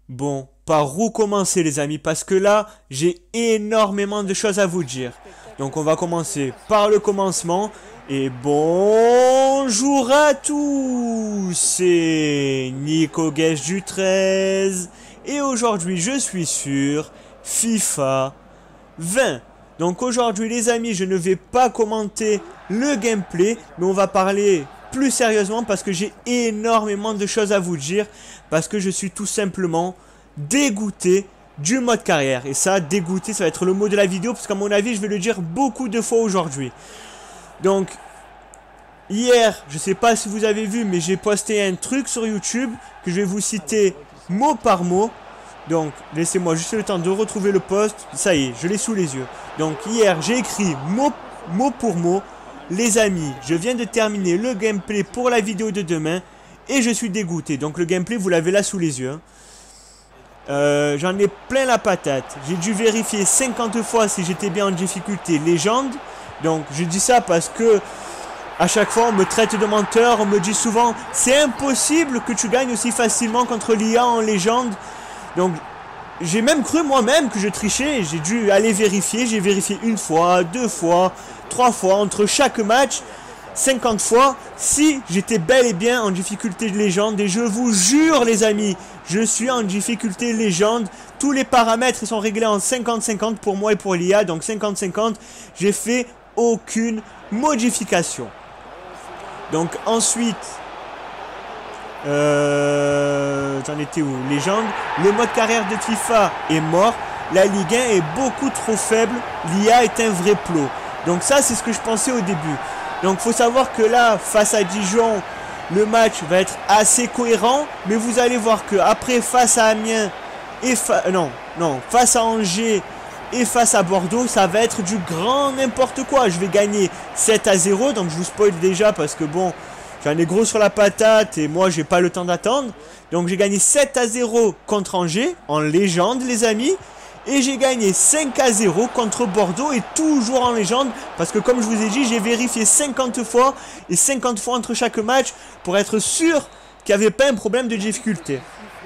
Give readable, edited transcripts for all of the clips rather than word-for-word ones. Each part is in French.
Bon, par où commencer les amis? Parce que là, j'ai énormément de choses à vous dire. Donc on va commencer par le commencement. Et bonjour à tous, c'est Nico Guest du 13. Et aujourd'hui je suis sur FIFA 20. Donc aujourd'hui les amis, je ne vais pas commenter le gameplay, mais on va parler plus sérieusement parce que j'ai énormément de choses à vous dire. Parce que je suis tout simplement dégoûté du mode carrière. Et ça, dégoûté, ça va être le mot de la vidéo parce qu'à mon avis, je vais le dire beaucoup de fois aujourd'hui. Donc, hier, je sais pas si vous avez vu, mais j'ai posté un truc sur YouTube que je vais vous citer mot par mot. Donc, laissez-moi juste le temps de retrouver le post. Ça y est, je l'ai sous les yeux. Donc, hier, j'ai écrit mot pour mot. Les amis, je viens de terminer le gameplay pour la vidéo de demain. Et je suis dégoûté. Donc, le gameplay, vous l'avez là sous les yeux. J'en ai plein la patate. J'ai dû vérifier 50 fois si j'étais bien en difficulté légende. Donc, je dis ça parce que à chaque fois, on me traite de menteur. On me dit souvent, c'est impossible que tu gagnes aussi facilement contre l'IA en légende. Donc, j'ai même cru moi-même que je trichais. J'ai dû aller vérifier. J'ai vérifié une fois, deux fois, trois fois, entre chaque match, 50 fois, si j'étais bel et bien en difficulté de légende. Et je vous jure, les amis, je suis en difficulté légende. Tous les paramètres sont réglés en 50-50 pour moi et pour l'IA. Donc 50-50, j'ai fait aucune modification. Donc ensuite... j'en étais où? Légende. Le mode carrière de FIFA est mort. La Ligue 1 est beaucoup trop faible. L'IA est un vrai plot. Donc ça, c'est ce que je pensais au début. Donc faut savoir que là, face à Dijon, le match va être assez cohérent. Mais vous allez voir que après face à Amiens et face à Angers et face à Bordeaux, ça va être du grand n'importe quoi. Je vais gagner 7-0. Donc je vous spoil déjà parce que bon, j'en ai gros sur la patate et moi j'ai pas le temps d'attendre. Donc j'ai gagné 7-0 contre Angers en légende les amis. Et j'ai gagné 5-0 contre Bordeaux et toujours en légende. Parce que comme je vous ai dit, j'ai vérifié 50 fois et 50 fois entre chaque match pour être sûr qu'il n'y avait pas un problème de difficulté.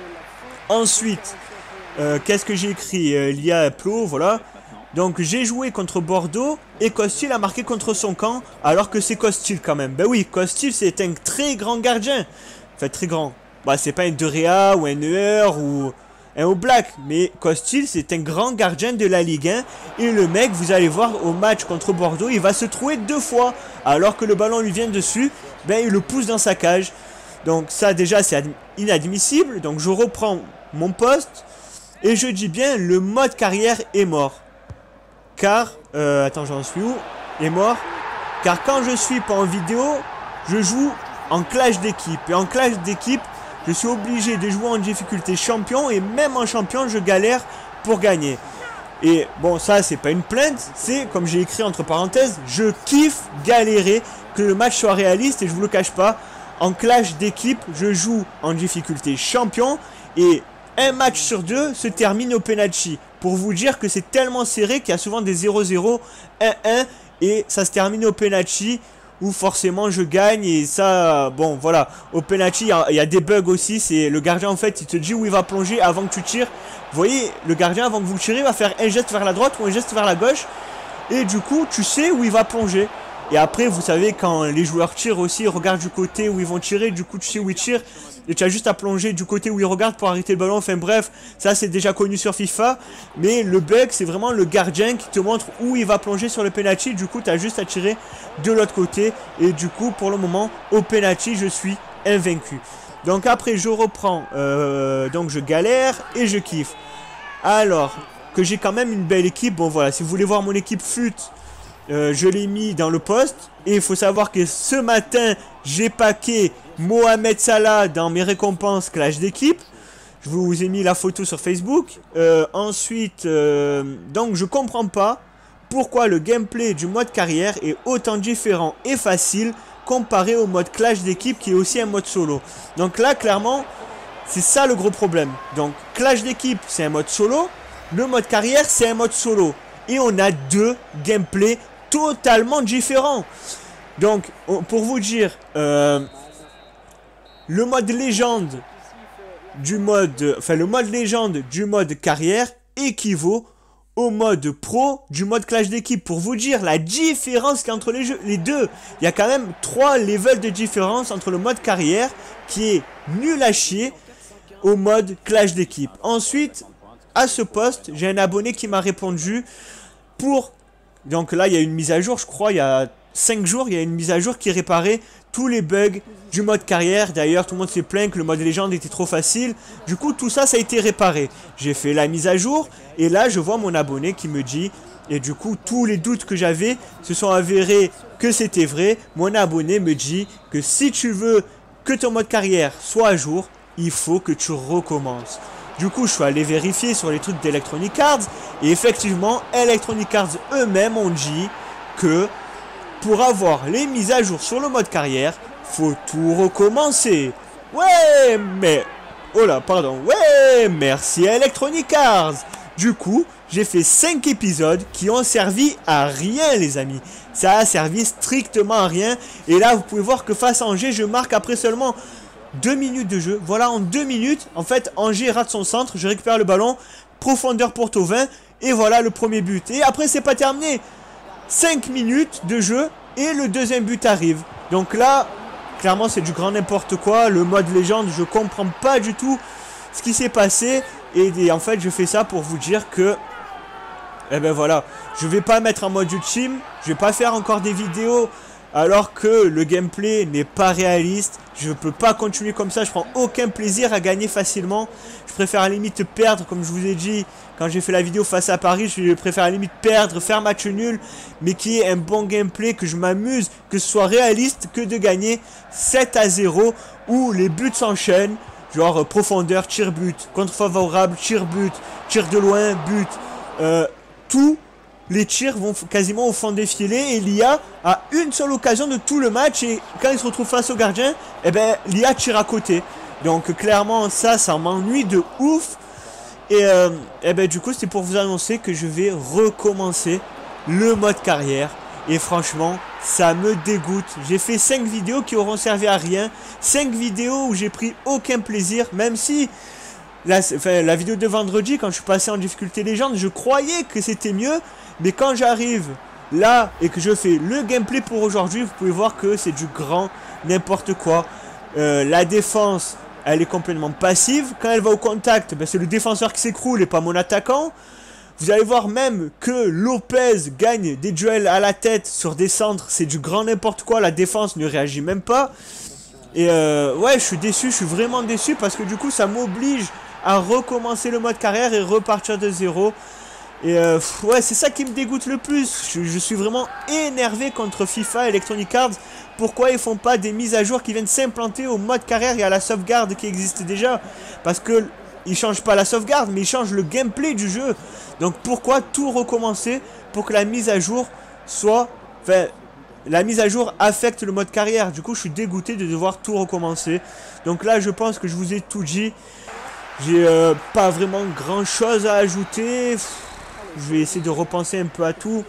Ensuite, qu'est-ce que j'ai écrit? L'IA Plo, voilà. Donc j'ai joué contre Bordeaux et Costil a marqué contre son camp alors que c'est Costil quand même. Ben oui, Costil c'est un très grand gardien. Enfin très grand. Bah c'est pas un De Rea ou un Neuer ou un Oblak. Mais Costil c'est un grand gardien de la Ligue 1. Et le mec, vous allez voir au match contre Bordeaux, il va se trouver deux fois. Alors que le ballon lui vient dessus, ben il le pousse dans sa cage. Donc ça déjà c'est inadmissible. Donc je reprends mon poste. Et je dis bien le mode carrière est mort. Car, attends, j'en suis où? Est mort. Car quand je suis pas en vidéo, je joue en clash d'équipe. Et en clash d'équipe, je suis obligé de jouer en difficulté champion. Et même en champion, je galère pour gagner. Et bon, ça, c'est pas une plainte. C'est, comme j'ai écrit entre parenthèses, je kiffe galérer, que le match soit réaliste. Et je vous le cache pas, en clash d'équipe, je joue en difficulté champion. Et un match sur deux se termine au penalty. Pour vous dire que c'est tellement serré qu'il y a souvent des 0-0, 1-1 et ça se termine au penalty où forcément je gagne et ça, bon voilà, au penalty il y a des bugs aussi, c'est le gardien en fait il te dit où il va plonger avant que tu tires. Vous voyez, le gardien avant que vous tirez va faire un geste vers la droite ou un geste vers la gauche et du coup tu sais où il va plonger. Et après vous savez quand les joueurs tirent aussi, ils regardent du côté où ils vont tirer, du coup tu sais où ils tirent. Et tu as juste à plonger du côté où il regarde pour arrêter le ballon. Enfin bref, ça c'est déjà connu sur FIFA. Mais le bug, c'est vraiment le gardien qui te montre où il va plonger sur le penalty. Du coup, tu as juste à tirer de l'autre côté. Et du coup, pour le moment, au penalty, je suis invaincu. Donc après, je reprends. Donc je galère et je kiffe. Alors, que j'ai quand même une belle équipe. Bon voilà, si vous voulez voir mon équipe fut, je l'ai mis dans le poste. Et il faut savoir que ce matin, j'ai packé Mohamed Salah dans mes récompenses clash d'équipe. Je vous ai mis la photo sur Facebook. Ensuite, donc je comprends pas pourquoi le gameplay du mode carrière est autant différent et facile comparé au mode clash d'équipe qui est aussi un mode solo. Donc là, clairement, c'est ça le gros problème. Donc clash d'équipe, c'est un mode solo. Le mode carrière, c'est un mode solo. Et on a deux gameplays totalement différents. Donc, pour vous dire, le mode légende, du mode, enfin le mode légende du mode carrière équivaut au mode pro du mode clash d'équipe. Pour vous dire la différence qu'il y a entre les deux. Il y a quand même 3 levels de différence entre le mode carrière qui est nul à chier au mode clash d'équipe. Ensuite, à ce poste, j'ai un abonné qui m'a répondu pour... Donc là, il y a une mise à jour, je crois, il y a 5 jours, il y a une mise à jour qui réparait tous les bugs du mode carrière. D'ailleurs, tout le monde s'est plaint que le mode légende était trop facile. Du coup, tout ça, ça a été réparé. J'ai fait la mise à jour et là, je vois mon abonné qui me dit... Et du coup, tous les doutes que j'avais se sont avérés que c'était vrai. Mon abonné me dit que si tu veux que ton mode carrière soit à jour, il faut que tu recommences. Du coup, je suis allé vérifier sur les trucs d'Electronic Arts. Et effectivement, Electronic Arts eux-mêmes ont dit que pour avoir les mises à jour sur le mode carrière, faut tout recommencer. Ouais, mais... Oh là, pardon. Ouais, merci à Electronic Arts. Du coup, j'ai fait 5 épisodes qui ont servi à rien, les amis. Ça a servi strictement à rien. Et là, vous pouvez voir que face à Angers, je marque après seulement 2 minutes de jeu. Voilà, en 2 minutes, en fait, Angers rate son centre. Je récupère le ballon. Profondeur pour Thauvin. Et voilà le premier but. Et après, c'est pas terminé. 5 minutes de jeu. Et le deuxième but arrive. Donc là, clairement, c'est du grand n'importe quoi. Le mode légende, je comprends pas du tout ce qui s'est passé. Et en fait, je fais ça pour vous dire que... Eh ben voilà, je vais pas mettre en mode team. Je vais pas faire encore des vidéos alors que le gameplay n'est pas réaliste. Je peux pas continuer comme ça. Je prends aucun plaisir à gagner facilement. Je préfère à la limite perdre, comme je vous ai dit quand j'ai fait la vidéo face à Paris. Je préfère à la limite perdre, faire match nul, mais qui est un bon gameplay, que je m'amuse, que ce soit réaliste, que de gagner 7-0 où les buts s'enchaînent. Genre profondeur, tir-but, contre favorable, tir-but, tir de loin, but. Tous les tirs vont quasiment au fond des filets et l'IA a une seule occasion de tout le match et quand il se retrouve face au gardien, eh ben l'IA tire à côté. Donc clairement ça m'ennuie de ouf. Et eh ben du coup c'est pour vous annoncer que je vais recommencer le mode carrière. Et franchement, ça me dégoûte. J'ai fait 5 vidéos qui auront servi à rien. 5 vidéos où j'ai pris aucun plaisir. Même si, la vidéo de vendredi, quand je suis passé en difficulté légende, je croyais que c'était mieux. Mais quand j'arrive là et que je fais le gameplay pour aujourd'hui, vous pouvez voir que c'est du grand n'importe quoi. La défense, elle est complètement passive. Quand elle va au contact, ben, c'est le défenseur qui s'écroule et pas mon attaquant. Vous allez voir même que Lopez gagne des duels à la tête sur des centres. C'est du grand n'importe quoi. La défense ne réagit même pas. Et ouais, je suis déçu. Je suis vraiment déçu parce que du coup, ça m'oblige à recommencer le mode carrière et repartir de zéro. Et ouais, c'est ça qui me dégoûte le plus. Je suis vraiment énervé contre FIFA et Electronic Arts. Pourquoi ils font pas des mises à jour qui viennent s'implanter au mode carrière et à la sauvegarde qui existe déjà? Parce que... Ils changent pas la sauvegarde, mais ils changent le gameplay du jeu. Donc pourquoi tout recommencer pour que la mise à jour soit... Enfin, la mise à jour affecte le mode carrière. Du coup, je suis dégoûté de devoir tout recommencer. Donc là, je pense que je vous ai tout dit. J'ai pas vraiment grand chose à ajouter. Je vais essayer de repenser un peu à tout.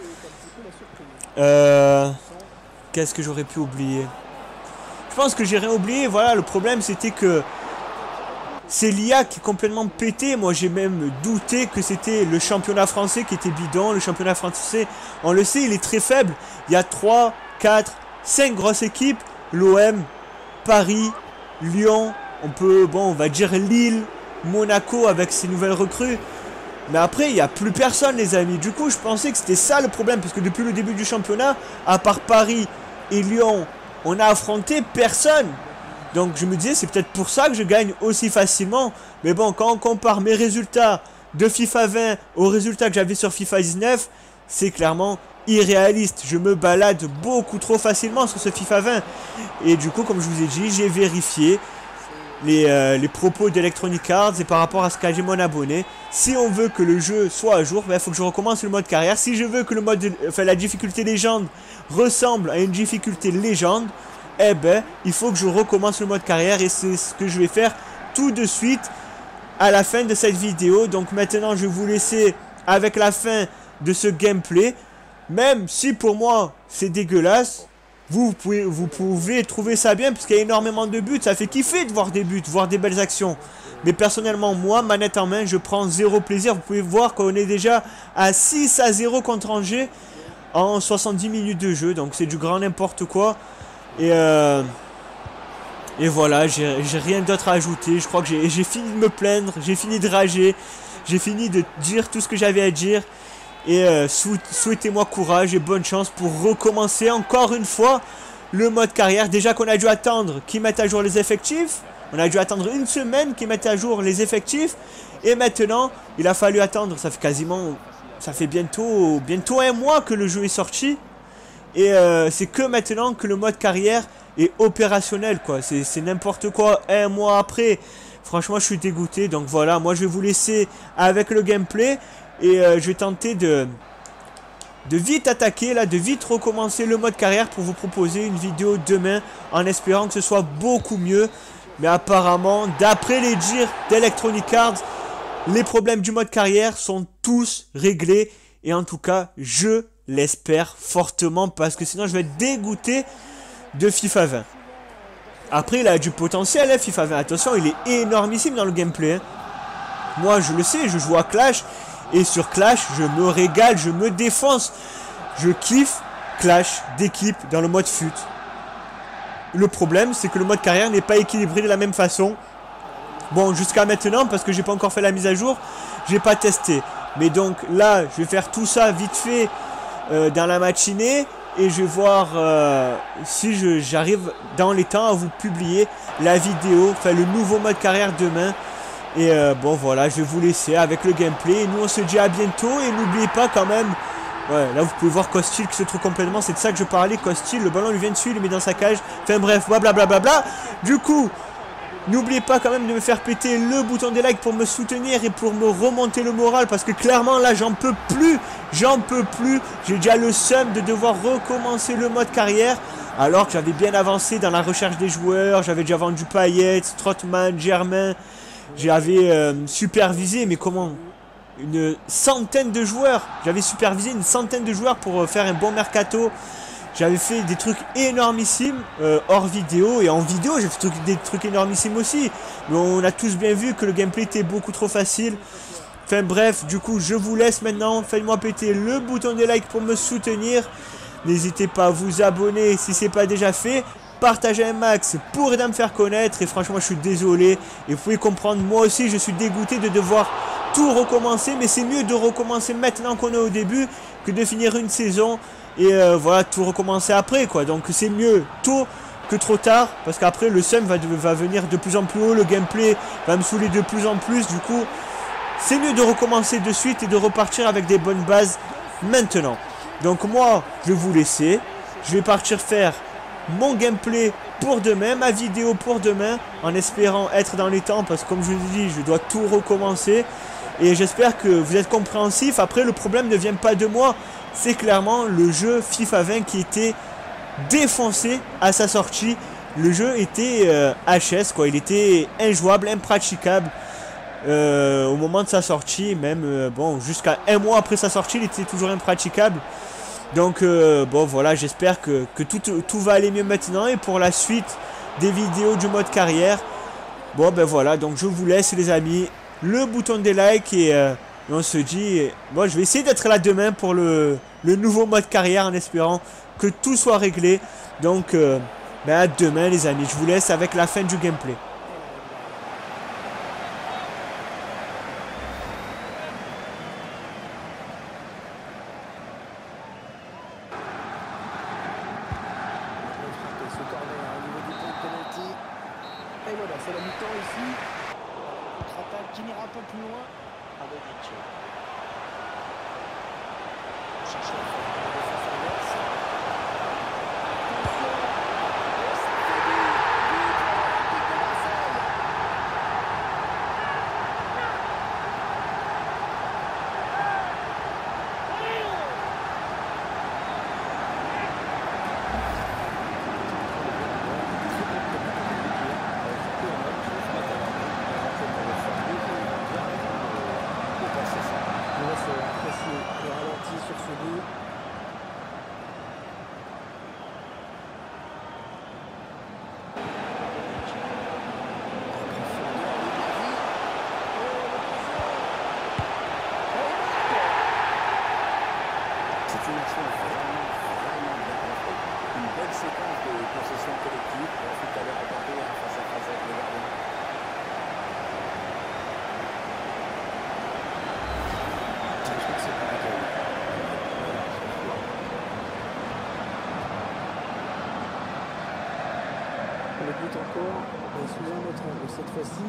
Qu'est-ce que j'aurais pu oublier? Je pense que j'ai rien oublié. Voilà, le problème c'était que... C'est l'IA qui est complètement pété. Moi, j'ai même douté que c'était le championnat français qui était bidon. Le championnat français, on le sait, il est très faible. Il y a 3, 4, 5 grosses équipes. L'OM, Paris, Lyon. On va dire Lille, Monaco avec ses nouvelles recrues. Mais après, il n'y a plus personne, les amis. Du coup, je pensais que c'était ça le problème. Parce que depuis le début du championnat, à part Paris et Lyon, on a affronté personne. Donc je me disais, c'est peut-être pour ça que je gagne aussi facilement. Mais bon, quand on compare mes résultats de FIFA 20 aux résultats que j'avais sur FIFA 19, c'est clairement irréaliste. Je me balade beaucoup trop facilement sur ce FIFA 20. Et du coup, comme je vous ai dit, j'ai vérifié les propos d'Electronic Arts et par rapport à ce qu'a dit mon abonné. Si on veut que le jeu soit à jour, il faut que je recommence le mode carrière. Si je veux que la difficulté légende ressemble à une difficulté légende, eh ben, il faut que je recommence le mode carrière et c'est ce que je vais faire tout de suite à la fin de cette vidéo. Donc maintenant, je vais vous laisser avec la fin de ce gameplay. Même si pour moi, c'est dégueulasse, vous pouvez trouver ça bien parce qu'il y a énormément de buts. Ça fait kiffer de voir des buts, voir des belles actions. Mais personnellement, moi, manette en main, je prends zéro plaisir. Vous pouvez voir qu'on est déjà à 6-0 contre Angers en 70 minutes de jeu. Donc c'est du grand n'importe quoi. Et voilà, j'ai rien d'autre à ajouter. Je crois que j'ai fini de me plaindre, j'ai fini de rager, j'ai fini de dire tout ce que j'avais à dire. Et souhaitez-moi courage et bonne chance pour recommencer encore une fois le mode carrière. Déjà qu'on a dû attendre qu'ils mettent à jour les effectifs. On a dû attendre une semaine qu'ils mettent à jour les effectifs. Et maintenant, il a fallu attendre. Ça fait bientôt un mois que le jeu est sorti. Et c'est que maintenant que le mode carrière est opérationnel, quoi. C'est n'importe quoi. Un mois après, franchement, je suis dégoûté. Donc voilà, moi je vais vous laisser avec le gameplay. Et je vais tenter de vite attaquer, là, de vite recommencer le mode carrière pour vous proposer une vidéo demain en espérant que ce soit beaucoup mieux. Mais apparemment, d'après les dires d'Electronic Arts, les problèmes du mode carrière sont tous réglés. Et en tout cas, je l'espère fortement parce que sinon je vais être dégoûté de FIFA 20. Après, il a du potentiel, hein, FIFA 20. Attention, il est énormissime dans le gameplay. Hein. Moi, je le sais, je joue à Clash. Et sur Clash, je me régale, je me défonce. Je kiffe Clash d'équipe dans le mode fut. Le problème, c'est que le mode carrière n'est pas équilibré de la même façon. Bon, jusqu'à maintenant, parce que j'ai pas encore fait la mise à jour, j'ai pas testé. Mais donc là, je vais faire tout ça vite fait dans la matinée. Et je vais voir si j'arrive dans les temps à vous publier la vidéo, enfin le nouveau mode carrière demain. Et bon voilà, je vais vous laisser avec le gameplay. Et nous on se dit à bientôt. Et n'oubliez pas quand même. Ouais, là vous pouvez voir Costil qui se trouve complètement. C'est de ça que je parlais. Costil, le ballon lui vient dessus, il le met dans sa cage. Enfin bref, blablabla. Du coup, n'oubliez pas quand même de me faire péter le bouton des likes pour me soutenir et pour me remonter le moral. Parce que clairement là j'en peux plus. J'en peux plus. J'ai déjà le seum de devoir recommencer le mode carrière. Alors que j'avais bien avancé dans la recherche des joueurs. J'avais déjà vendu Payet, Strootman, Germain. J'avais supervisé, mais comment? Une centaine de joueurs. J'avais supervisé une centaine de joueurs pour faire un bon mercato. J'avais fait des trucs énormissimes hors vidéo. Et en vidéo, j'ai fait des trucs énormissimes aussi. Mais on a tous bien vu que le gameplay était beaucoup trop facile. Enfin bref, du coup, je vous laisse maintenant. Faites-moi péter le bouton de like pour me soutenir. N'hésitez pas à vous abonner si ce n'est pas déjà fait. Partagez un max pour aider à me faire connaître. Et franchement, je suis désolé. Et vous pouvez comprendre, moi aussi, je suis dégoûté de devoir tout recommencer. Mais c'est mieux de recommencer maintenant qu'on est au début que de finir une saison. Et voilà, tout recommencer après, quoi. Donc c'est mieux tôt que trop tard. Parce qu'après, le seum va venir de plus en plus haut. Le gameplay va me saouler de plus en plus. Du coup, c'est mieux de recommencer de suite et de repartir avec des bonnes bases maintenant. Donc moi, je vais vous laisser. Je vais partir faire mon gameplay pour demain, ma vidéo pour demain, en espérant être dans les temps, parce que comme je vous dis, je dois tout recommencer. Et j'espère que vous êtes compréhensifs. Après, le problème ne vient pas de moi. C'est clairement le jeu FIFA 20 qui était défoncé à sa sortie. Le jeu était HS, quoi. Il était injouable, impraticable. Au moment de sa sortie, même bon, jusqu'à un mois après sa sortie, il était toujours impraticable. Donc bon voilà, j'espère que tout va aller mieux maintenant. Et pour la suite des vidéos du mode carrière, bon ben voilà, donc je vous laisse les amis, le bouton des likes et on se dit, moi je vais essayer d'être là demain pour le nouveau mode carrière en espérant que tout soit réglé. Donc ben à demain les amis, je vous laisse avec la fin du gameplay. Et voilà, c'est la mi-temps ici. Contre-attaque qui n'ira pas plus loin avec Mitchell. Cherche la défense inverse. Apprécier le ralenti sur ce but. but encore, mais sous un autre angle cette fois-ci.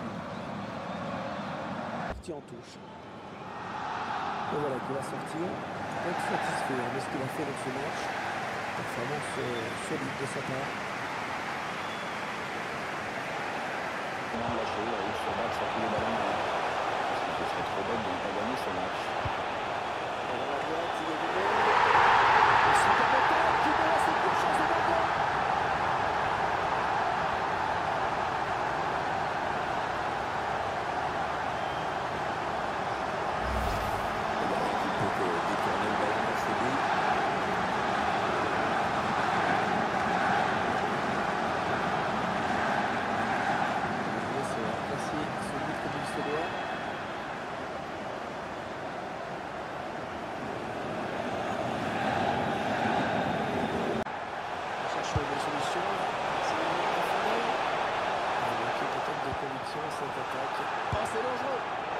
Parti en touche. Et voilà qui va sortir. Être satisfait de ce qu'il a fait dans ce match. Performance solide de sa part. Comment lâcher, il arrive sur balle sur tous les ballons. Parce que ce serait trop bête de ne pas gagner ce match. Dans la droite, il est devant. Le supporter qui donne cette bonne chance de gagner. Cette attaque. Oh, c'est dangereux.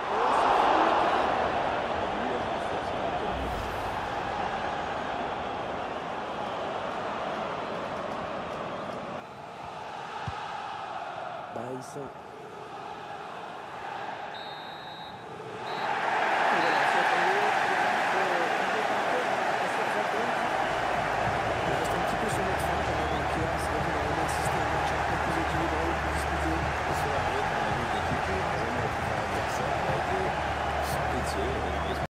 Baïs. Pitié.